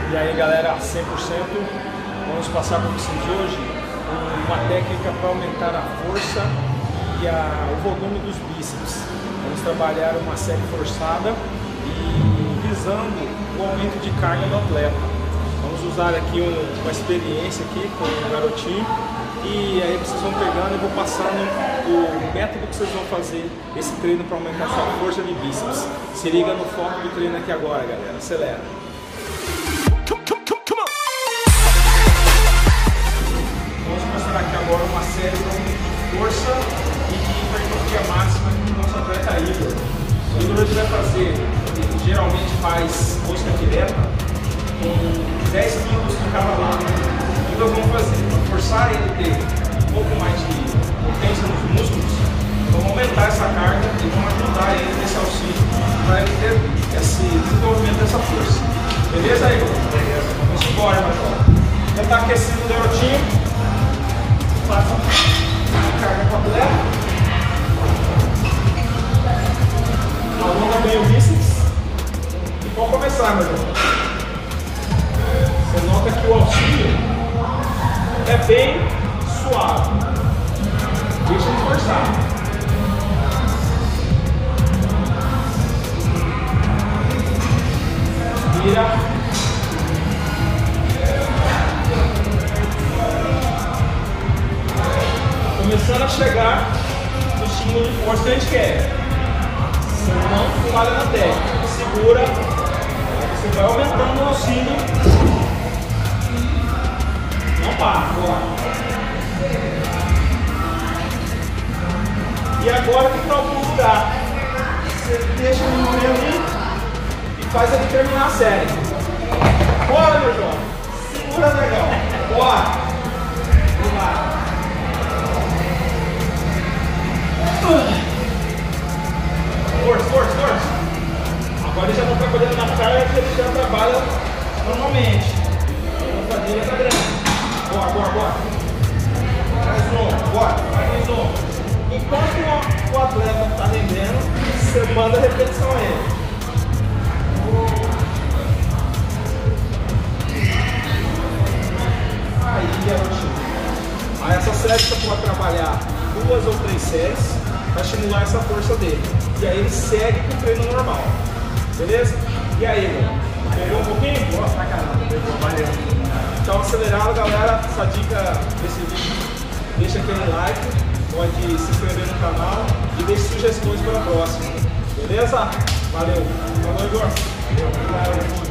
E aí galera, 100%, vamos passar para vocês hoje uma técnica para aumentar a força e o volume dos bíceps. Vamos trabalhar uma série forçada e visando o aumento de carga do atleta. Vamos usar aqui uma experiência aqui com o garotinho e aí vocês vão pegando e vou passando o método que vocês vão fazer esse treino para aumentar a sua força de bíceps. Se liga no foco do treino aqui agora, galera. Acelera! Vamos mostrar aqui agora uma série de força e de hipertrofia máxima que o nosso atleta Igor. O Igor hoje vai fazer, ele geralmente faz rosca direta com 10 kg de cada lado. O que nós vamos fazer? Para forçar ele a ter um pouco mais de potência nos músculos, vamos aumentar essa carga e vamos ajudar ele nesse auxílio para ele ter esse desenvolvimento dessa força. Beleza, Igor? Beleza. Vamos embora, Major. Já está aquecendo o garotinho. Faça a carga com o atleta. Alonga bem o bíceps. E pode começar, meu irmão. Você nota que o auxílio é bem suave. Deixa ele forçar. Vira. Começando a chegar no estímulo de força que a gente quer. Você não falha na técnica, segura, você vai aumentando o auxílio. Não para, bora. E agora que para algum lugar, você deixa ele morrer ali e faz ele terminar a série. Bora, meu jovem, segura legal, bora. Força. Agora ele já não está trabalhando na carga, ele já trabalha normalmente. A fadiga está grande. Bora. Mais longo, bora. Mais longo. Enquanto o atleta está rendendo, você manda a repetição a ele. Aí, garotinho. Aí essa série você pode trabalhar 2 ou 3 séries para estimular essa força dele. E aí ele segue com o treino normal. Beleza? E aí, mano? Pegou um pouquinho? Boa pra caramba. Valeu. Então, acelerado, galera. Essa dica desse vídeo, deixa aquele like, pode se inscrever no canal e deixe sugestões para a próxima. Beleza? Valeu. Falou, Igor. Valeu.